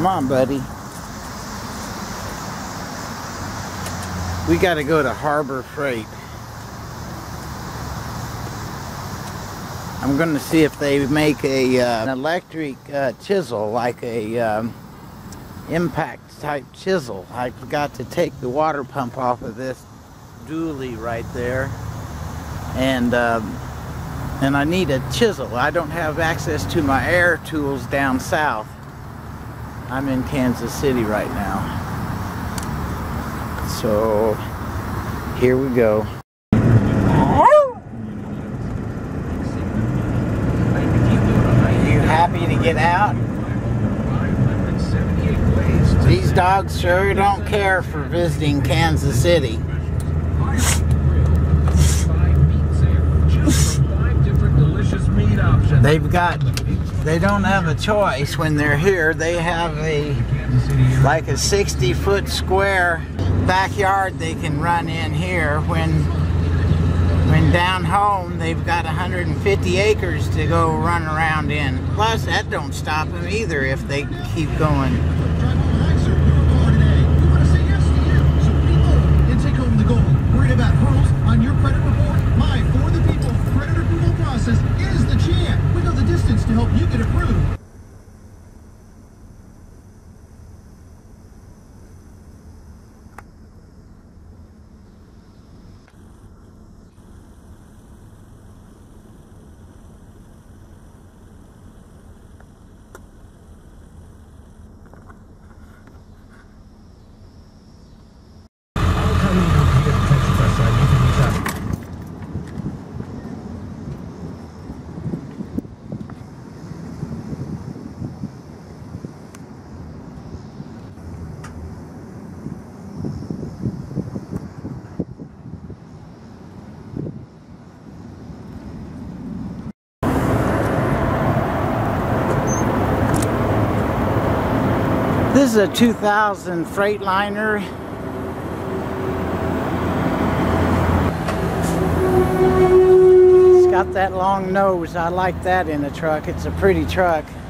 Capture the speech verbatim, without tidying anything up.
Come on, buddy. We got to go to Harbor Freight. I'm going to see if they make a uh, an electric uh, chisel, like a um, impact type chisel. I forgot to take the water pump off of this dually right there, and um, and I need a chisel. I don't have access to my air tools down south. I'm in Kansas City right now. So here we go. Are you happy to get out? These dogs sure don't care for visiting Kansas City. They've got, they don't have a choice when they're here. They have a, like a sixty foot square backyard they can run in here. When, when down home, they've got one hundred fifty acres to go run around in. Plus, that don't stop them either if they keep going. Worried about hurdles on your credit report? My For the People credit approval process is the jam. We go the distance to help you get approved. This is a two thousand Freightliner. It's got that long nose. I like that in a truck. It's a pretty truck.